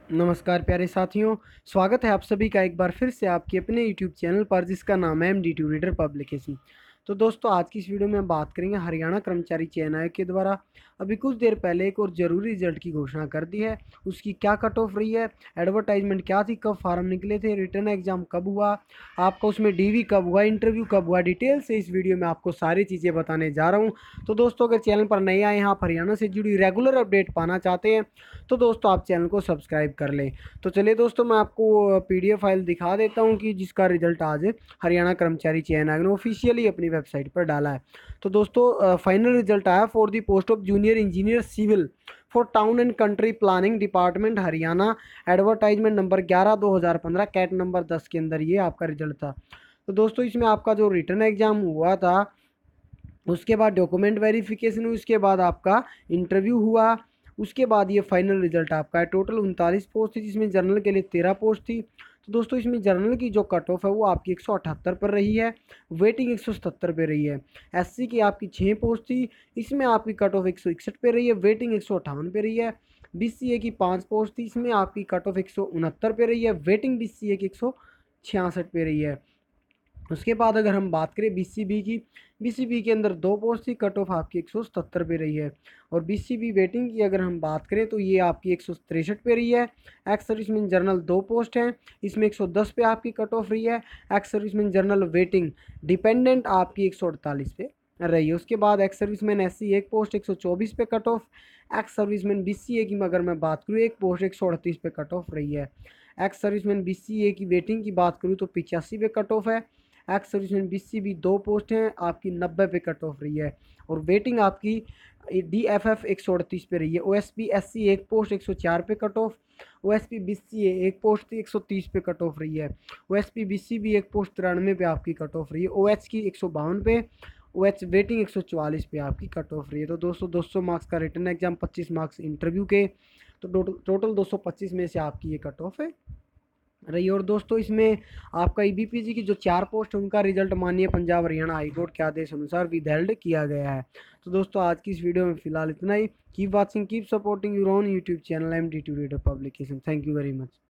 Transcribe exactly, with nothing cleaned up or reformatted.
नमस्कार प्यारे साथियों, स्वागत है आप सभी का एक बार फिर से आपके अपने यूट्यूब चैनल पर जिसका नाम है M D two reader publication. तो दोस्तों आज की इस वीडियो में बात करेंगे हरियाणा कर्मचारी चयन आयोग के द्वारा अभी कुछ देर पहले एक और ज़रूरी रिजल्ट की घोषणा कर दी है। उसकी क्या कट ऑफ रही है, एडवर्टाइजमेंट क्या थी, कब फार्म निकले थे, रिटर्न एग्जाम कब हुआ, आपका उसमें डीवी कब हुआ, इंटरव्यू कब हुआ, डिटेल से इस वीडियो में आपको सारी चीज़ें बताने जा रहा हूँ। तो दोस्तों अगर चैनल पर नए आए हैं, आप हरियाणा से जुड़ी रेगुलर अपडेट पाना चाहते हैं तो दोस्तों आप चैनल को सब्सक्राइब कर लें। तो चलिए दोस्तों मैं आपको पीडीएफ फाइल दिखा देता हूं कि जिसका रिजल्ट आज हरियाणा कर्मचारी चयन आयोग ने ऑफिशियली अपनी वेबसाइट पर डाला है। तो दोस्तों फाइनल रिजल्ट आया for the post of junior engineer civil for town and country planning department Haryana, advertisement number ग्यारह दो हज़ार पंद्रह, कैट नंबर दस के अंदर ये आपका रिजल्ट था। तो दोस्तों इसमें आपका जो रिटर्न एग्जाम हुआ था, उसके बाद डॉक्यूमेंट वेरिफिकेशन हुई, उसके बाद आपका इंटरव्यू हुआ, उसके बाद ये फाइनल रिजल्ट आपका है। टोटल उनतालीस पोस्ट थी जिसमें जर्नल के लिए तेरह पोस्ट थी। तो दोस्तों इसमें जर्नल की जो कट ऑफ है वो आपकी एक सौ अठहत्तर पर रही है, वेटिंग एक सौ सतहत्तर पे रही है। एससी की आपकी छः पोस्ट थी, इसमें आपकी कट ऑफ एक सौ इकसठ पे रही है, वेटिंग एक सौ अट्ठावन पे रही है। बीसीए की पाँच पोस्ट थी, इसमें आपकी कट ऑफ एक सौ उनहत्तर पे रही है, वेटिंग बीसीए की एक सौ छियासठ पे रही है। उसके बाद अगर हम बात करें बीसीबी की, बीसीबी के अंदर दो पोस्ट थी, कट ऑफ आपकी एक सौ सतहत्तर पे रही है। और बीसीबी वेटिंग की अगर हम बात करें तो ये आपकी एक सौ तिरसठ पे रही है। एक्स सर्विसमैन जर्नल दो पोस्ट हैं, इसमें एक सौ दस पे आपकी कट ऑफ रही है। Ex serviceman general waiting dependent आपकी एक सौ अड़तालीस पे रही है। उसके बाद एक्स सर्विसमैन एस सी एक पोस्ट एक सौ चौबीस पे cut off. Ex serviceman B C A की अगर मैं बात करूँ एक पोस्ट एक सौ अड़तीस पे कट ऑफ रही है। Ex serviceman B C A की वेटिंग की बात करूँ तो पिचासी पे कट ऑफ है। Ex serviceman B C B दो पोस्ट हैं, आपकी नब्बे पे कट ऑफ रही है। और वेटिंग आपकी डी एफ एफ एक सौ अड़तीस पे रही है। O S P S C एक पोस्ट एक सौ चार पे cut off. O S P B C A एक पोस्ट थी एक सौ तीस पे कट ऑफ रही है। O S P B C B एक पोस्ट तिरानवे पे आपकी कट ऑफ रही है। ओ एच की एक सौ बावन पे, ओ एच वेटिंग एक सौ चवालीस पे आपकी कट ऑफ रही है। तो दोस्तों दो सौ मार्क्स का रिटर्न एग्जाम, पच्चीस मार्क्स इंटरव्यू के, तो टोटल टोटल दो सौ पच्चीस में से आपकी ये कट ऑफ है रही। और दोस्तों इसमें आपका ईबीपीजी की जो चार पोस्ट है उनका रिजल्ट माननीय पंजाब हरियाणा हाईकोर्ट के आदेश अनुसार विदहेल्ड किया गया है। तो दोस्तों आज की इस वीडियो में फिलहाल इतना ही। Keep watching, keep supporting your own YouTube channel M D two reader publication. Thank you very much.